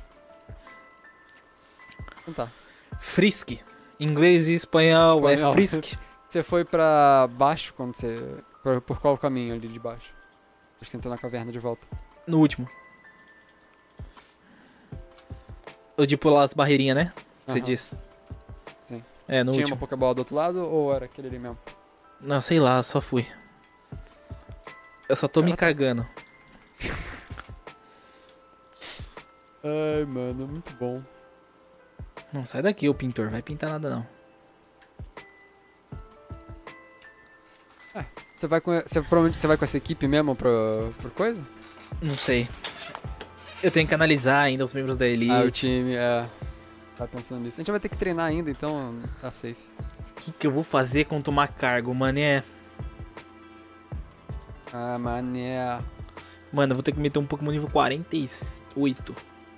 Então tá.
Frisk. Inglês e espanhol é
Espanhol.
Frisk.
Você foi pra baixo quando você... Por qual caminho ali de baixo? Você entrou na caverna de volta.
No último. O de pular as barreirinhas, né? Você
Aham.
disse.
Sim.
É, no
Tinha
último.
uma Pokébola do outro lado ou era aquele ali mesmo?
Não, sei lá, só fui. Eu só tô me cagando.
Ai, mano, muito bom.
Não, sai daqui, ô pintor. Vai pintar nada, não.
Provavelmente você vai com essa equipe mesmo por coisa?
Não sei. Eu tenho que analisar ainda os membros da Elite.
Ah, o time, tá pensando nisso. A gente vai ter que treinar ainda, então tá safe.
O que eu vou fazer com tomar cargo, mané?
Ah, mané.
Mano, eu vou ter que meter um Pokémon nível 48.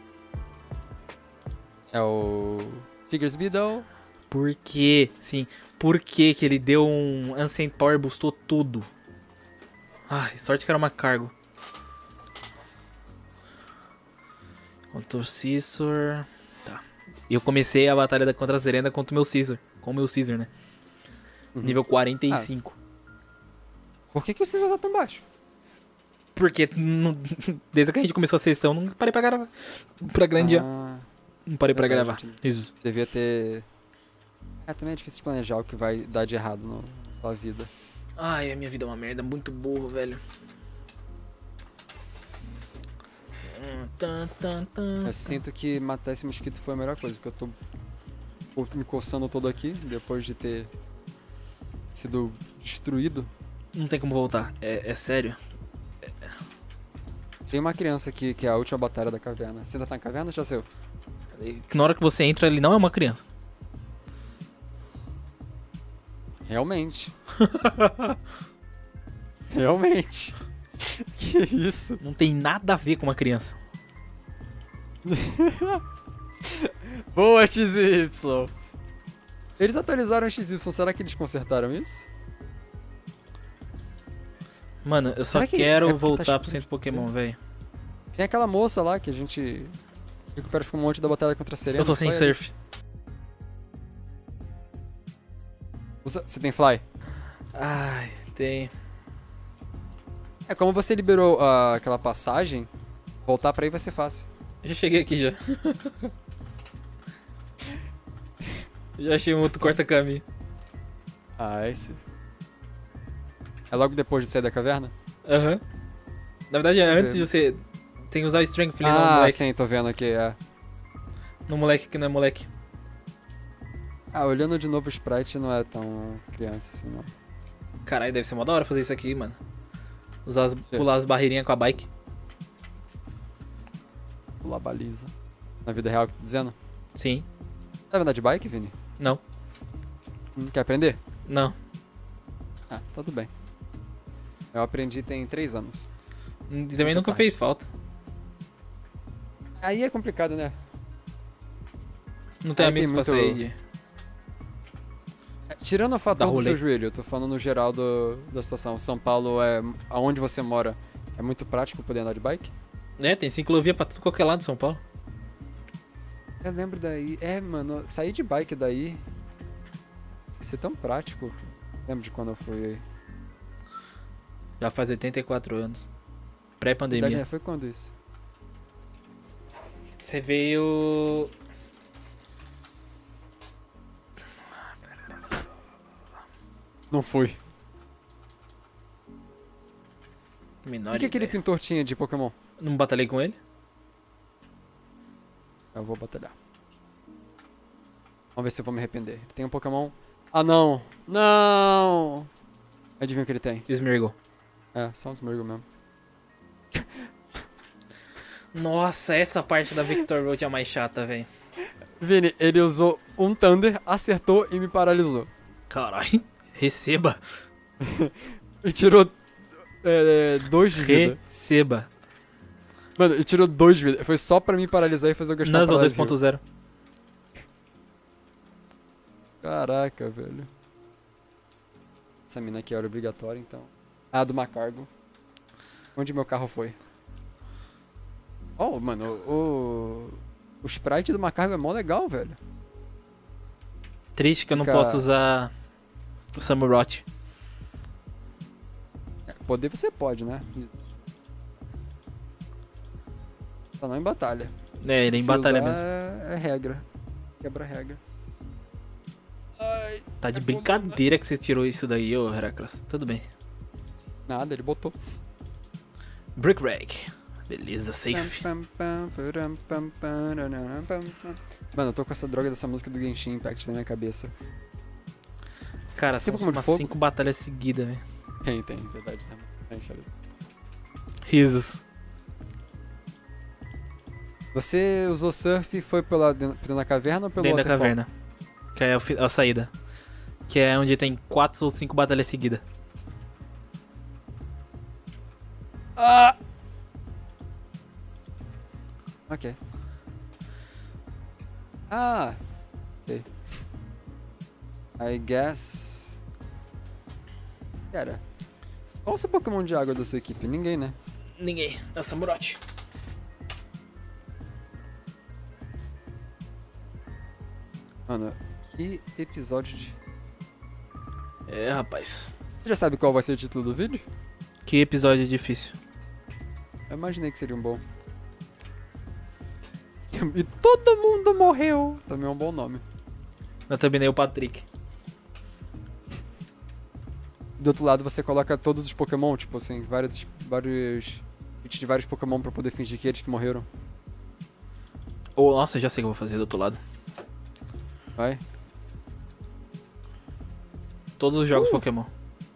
É o Tigers Beedle.
Por quê? Sim, por que que ele deu um Ancient Power e boostou tudo? Ai, sorte que era uma cargo. Contra o Scizor. Tá. E eu comecei a batalha contra a Serena contra o meu Scizor. Com o meu Scizor, né? Nível 45.
Por que o Scizor tá tão baixo?
Porque desde que a gente começou a sessão, não parei pra gravar. Pra grandear. Não parei pra gravar. Isso.
Devia ter... também é difícil de planejar o que vai dar de errado na sua vida.
Ai, a minha vida é uma merda. Muito burro, velho.
Eu sinto que matar esse mosquito foi a melhor coisa, porque eu tô me coçando todo aqui, depois de ter sido destruído.
Não tem como voltar. É sério.
Tem uma criança aqui, que é a última batalha da caverna. Você ainda tá na caverna ou já saiu?
Na hora que você entra, ele não é uma criança.
Realmente. Realmente. Que isso?
Não tem nada a ver com uma criança.
Boa, XY. Eles atualizaram o XY, será que eles consertaram isso?
Mano, eu só
Será que
quero voltar pro centro Pokémon, velho.
Tem aquela moça lá que a gente recupera um monte da batalha contra a Serena.
Eu tô sem surf.
Você tem fly?
Ai, tem.
É, como você liberou aquela passagem, voltar pra aí vai ser fácil.
Já cheguei aqui já. Já achei um outro corta-caminho.
Ah, esse. É logo depois de sair da caverna?
Aham. Na verdade é antes de você... Tem que usar o Strength ali no moleque.
Sim, tô vendo aqui,
No moleque que não é moleque.
Olhando de novo o sprite não é tão criança assim, não.
Caralho, deve ser mó da hora fazer isso aqui, mano. Pular as barreirinhas com a bike.
Pular baliza. Na vida real, que tô dizendo?
Sim.
Sabe andar de bike, Vini?
Não.
Quer aprender?
Não.
Tudo bem. Eu aprendi tem 3 anos.
E também nunca fez falta.
Aí é complicado, né?
Não tem
Aí
amigos
tem
pra
muito-
sair de...
Tirando o fator
Dá
do
rolê.
seu joelho, eu tô falando no geral da situação. São Paulo aonde você mora, é muito prático poder andar de bike?
Tem ciclovia pra tudo qualquer lado de São Paulo.
Eu lembro daí. Mano, sair de bike daí. Isso é tão prático. Lembro de quando eu fui.
Já faz 84 anos.
Idade,
Pré-pandemia.
Foi quando isso?
Você veio...
Não fui.
Menor
O que aquele
ideia.
pintor tinha de Pokémon?
Não batalhei com ele?
Eu vou batalhar. Vamos ver se eu vou me arrepender. Tem um Pokémon. Ah, não! Não! Adivinha o que ele tem?
Smeargle.
Só uns Smeargle mesmo.
Nossa, essa parte da Victor Road é a mais chata, velho.
Vini, ele usou um Thunder, acertou e me paralisou.
Caralho. Receba.
E tirou 2 de vida.
Receba.
Mano, ele tirou 2 de vida. Foi só pra me paralisar e fazer eu gastar
Nuzzle
Paralyze
2.0.
Caraca, velho. Essa mina aqui era obrigatória, então. Do Macargo. Onde meu carro foi? Oh, mano, o sprite do Macargo é mó legal, velho.
Triste que eu não
Fica-
posso usar o Samurott.
Poder você pode, né? Isso. Só não em batalha.
Ele é em
Se
batalha
usar,
mesmo.
É regra. Quebra regra. Ai.
Tá de brincadeira que você tirou isso daí, ô Heracles. Tudo bem.
Nada, ele botou.
Brick Rag. Beleza, safe.
Mano, eu tô com essa droga dessa música do Genshin Impact na minha cabeça.
Cara, são
Pokémon de
umas
fogo?
5 batalhas seguidas, velho.
Tem, verdade. Tá.
Risos.
Você usou surf e foi dentro da caverna ou pelo
Dentro da
waterfall?
caverna. Que é a saída. Que é onde tem 4 ou 5 batalhas seguidas.
Ah! Ok. Ah! Ok. I guess... Cara, qual o seu Pokémon de água da sua equipe? Ninguém, né?
Ninguém. É o Samurott.
Mano, que episódio de...
É, rapaz.
Você já sabe qual vai ser o título do vídeo?
Que episódio difícil.
Eu imaginei que seria um bom. E todo mundo morreu. Também é um bom nome.
Eu terminei o Patrick.
Do outro lado você coloca todos os Pokémon, tipo assim, vários bits de vários Pokémon pra poder fingir que eles que morreram.
Oh, nossa, já sei o que eu vou fazer do outro lado.
Vai.
Todos os jogos Pokémon.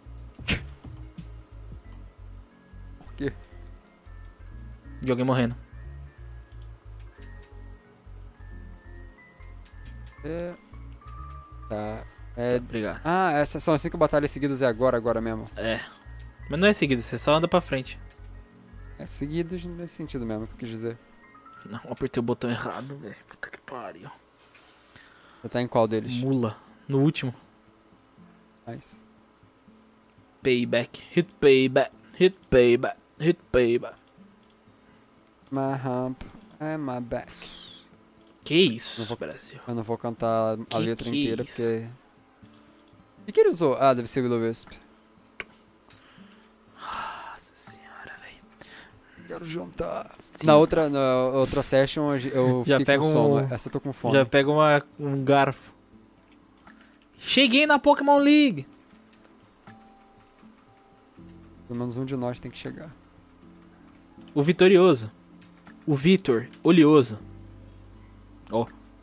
Por quê?
Joguei morrendo.
Tá.
Obrigado.
Ah, essas são as 5 batalhas seguidas, é agora mesmo.
É. Mas não é seguido, você só anda pra frente.
É seguidos nesse sentido mesmo que eu quis dizer.
Não, apertei o botão errado, velho. Puta que pariu.
Você tá em qual deles?
Mula. No último.
Nice.
Payback. Hit payback. Hit payback. Hit payback.
My hump and my back.
Que isso,
Não vou-
Brasil.
Eu não vou cantar a
Que
letra
que
inteira
isso?
porque... O que ele usou? Ah, deve ser Will-O-Wisp.
Nossa senhora, velho.
Quero jantar.
Sim.
Na outra session eu
Já
fiquei
pega
com sono.
um-
Essa eu tô com fome.
Já pega um garfo. Cheguei na Pokémon League.
Pelo menos um de nós tem que chegar.
O vitorioso. O Vitor. Olioso. Ó.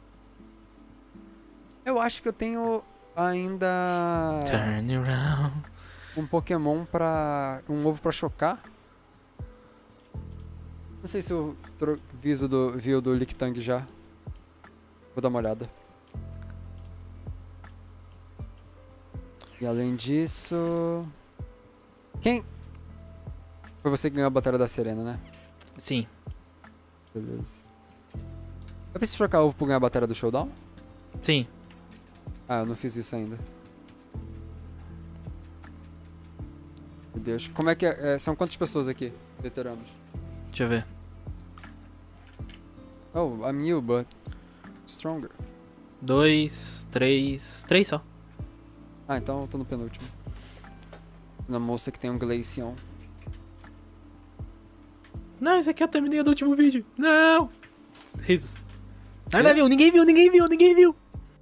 Eu acho que eu tenho ainda
Turn around.
um Pokémon pra... um ovo pra chocar. Não sei se eu vi o do Lictang já. Vou dar uma olhada. E além disso... Quem... Foi você que ganhou a Batalha da Serena, né?
Sim.
Beleza. Eu preciso trocar ovo pra ganhar a Batalha do Showdown?
Sim.
Ah, eu não fiz isso ainda. Meu Deus. Como é que é? São quantas pessoas aqui? Veteranos.
Deixa eu ver.
Oh, I'm new, but stronger.
2, 3. 3 só.
Ah, então eu tô no penúltimo. Na moça que tem um Glaceon.
Não, esse aqui é a thumbnail do último vídeo. Não! Risos. Nada viu, ninguém viu, ninguém viu, ninguém viu.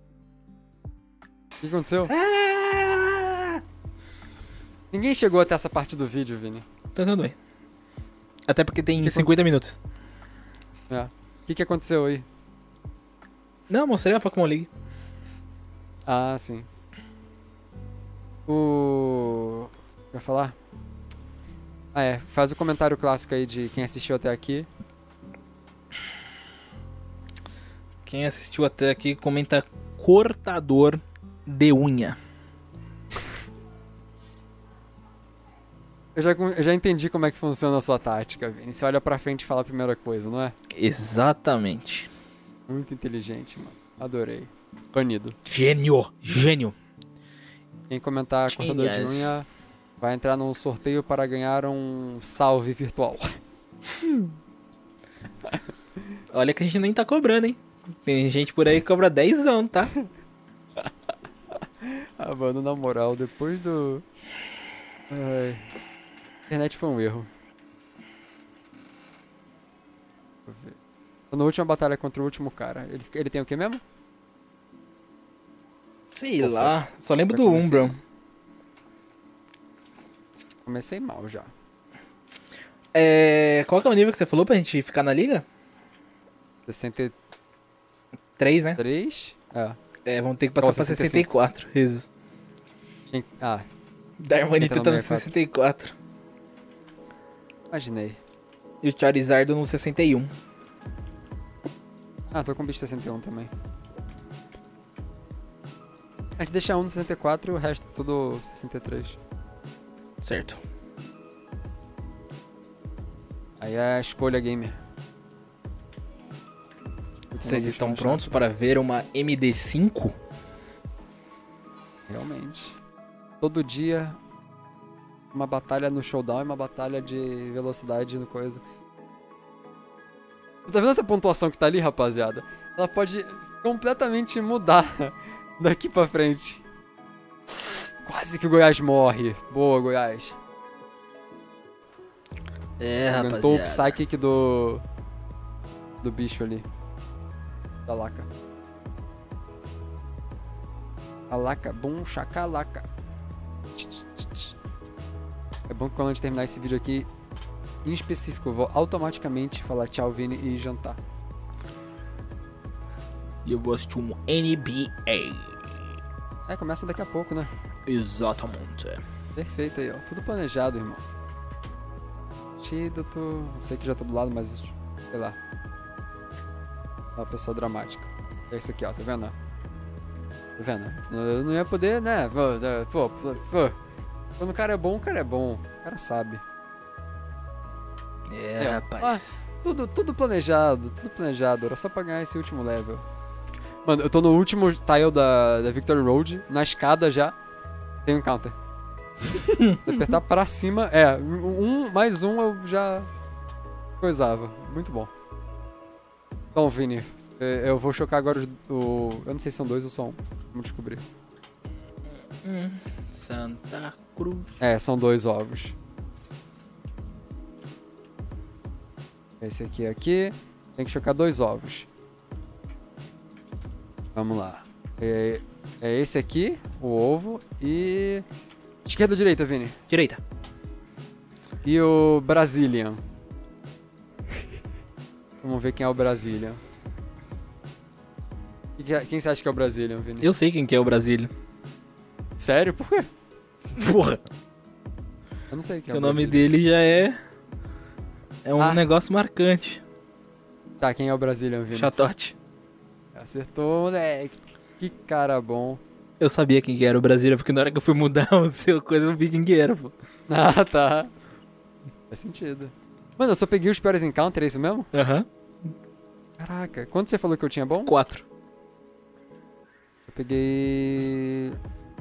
O que aconteceu?
Ah!
Ninguém chegou até essa parte do vídeo, Vini.
Tá tudo bem. Até porque tem
Que
50 minutos.
É. O que aconteceu aí?
Não, mostrei a Pokémon League.
Ah, sim. O... Vai falar? Ah, é. Faz o comentário clássico aí de quem assistiu até aqui.
Quem assistiu até aqui, comenta cortador de unha.
Eu já entendi como é que funciona a sua tática, Vini. Você olha pra frente e fala a primeira coisa, não é?
Exatamente.
Muito inteligente, mano. Adorei. Banido.
Gênio, gênio.
Quem comentar cortador de
Genius.
unha vai entrar num sorteio para ganhar um salve virtual.
Olha que a gente nem tá cobrando, hein? Tem gente por aí que cobra 10 anos, tá?
Ah, mano, na moral, depois do... Ai... A internet foi um erro. Deixa eu ver. Tô na última batalha contra o último cara. Ele tem o que mesmo?
Sei
Pô,
lá, só lembro
já
do
comecei.
Umbreon.
Comecei mal já.
Qual que é o nível que você falou pra gente ficar na liga?
63?
3, né? Vamos ter que passar
Ou
pra
65.
64. Jesus.
Ah,
Darmanita
Entra
tá
no
no
64.
64.
imaginei.
E o Charizard no 61.
Ah, tô com o bicho 61 também. A gente deixa um no 64 e o resto tudo 63.
Certo.
Aí é a escolha gamer.
Vocês estão prontos para ver uma MD5?
Realmente. Todo dia uma batalha no showdown e uma batalha de velocidade no coisa. Tá vendo essa pontuação que tá ali, rapaziada? Ela pode completamente mudar daqui pra frente. Quase que o Goiás morre. Boa, Goiás. Aguentou o Psychic do bicho ali. Da laca. A laca, bum, chacalaca. É bom que quando a gente terminar esse vídeo aqui, em específico, eu vou automaticamente falar tchau, Vini, e jantar.
E eu vou assistir um NBA.
Começa daqui a pouco, né?
Exatamente.
Perfeito aí, ó. Tudo planejado, irmão. Antídoto. Não sei que já tô do lado, mas sei lá. Só uma pessoa dramática. É isso aqui, ó. Tá vendo? Tá vendo? Eu não ia poder, né? Pô. Quando o cara é bom, o cara é bom. O cara sabe.
Rapaz.
Tudo planejado, tudo planejado. Era só pra ganhar esse último level. Mano, eu tô no último tile da Victory Road, na escada já. Tem um counter. Se apertar pra cima, mais um eu já coisava. Muito bom. Então, Vini, eu vou chocar agora eu não sei se são 2 ou só 1. Vamos descobrir.
Santa Cruz.
São 2 ovos. Esse aqui. Tem que chocar 2 ovos. Vamos lá. É esse aqui, o ovo, e... Esquerda ou direita, Vini?
Direita.
E o Brazilian. Vamos ver quem é o Brazilian. Quem você acha que é o Brazilian, Vini?
Eu sei quem que é o Brasília.
Sério? Por quê?
Porra.
Eu não sei quem é
O
o
nome
Brazilian.
dele já é um negócio marcante.
Tá, quem é o Brazilian, Vini?
Chatote.
Acertou, moleque. Que cara bom.
Eu sabia quem que era o Brasília, porque na hora que eu fui mudar o seu coisa, eu vi quem que era, pô.
Ah, tá. Faz sentido. Mano, eu só peguei os piores encounter, é isso mesmo?
Aham.
Caraca, quanto você falou que eu tinha bom?
4.
Eu peguei...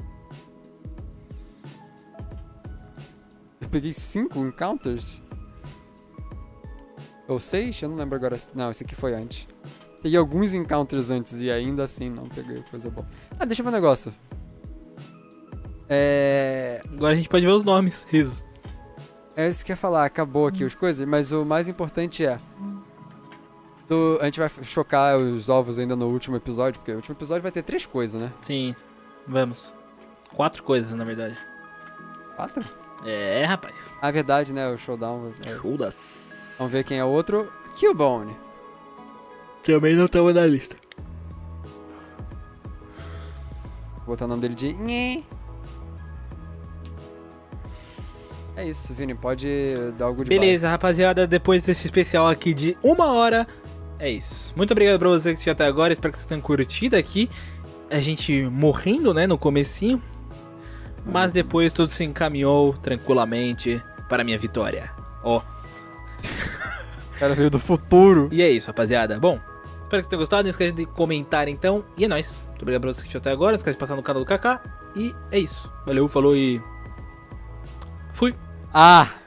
Eu peguei 5 encounters? Ou 6? Eu não lembro agora. Não, esse aqui foi antes. Peguei alguns encounters antes e ainda assim não peguei coisa boa. Ah, deixa eu ver um negócio.
Agora a gente pode ver os nomes. Riso.
É isso que eu ia falar, acabou aqui as coisas, mas o mais importante é... A gente vai chocar os ovos ainda no último episódio, porque o último episódio vai ter 3 coisas, né?
Sim. Vamos. 4 coisas, na verdade.
4?
Rapaz.
Ah, é verdade, né? O showdown.
Show das...
Vamos ver quem é o outro. Killbone.
Também não estamos na lista.
Vou botar o nome dele de... Nhê. É isso, Vini. Pode dar algo de
Beleza, rapaziada. Depois desse especial aqui de 1 hora, é isso. Muito obrigado pra você que assistiu até agora. Espero que vocês tenham curtido aqui. A gente morrendo, né, no comecinho. Mas depois tudo se encaminhou tranquilamente para a minha vitória. Ó.
O cara veio do futuro.
E é isso, rapaziada. Bom, espero que vocês tenham gostado. Não esqueça de comentar, então. E é nóis. Muito obrigado pra você que assistiu até agora. Não esquece de passar no canal do Kaká. E é isso. Valeu, falou e... Fui.
Ah!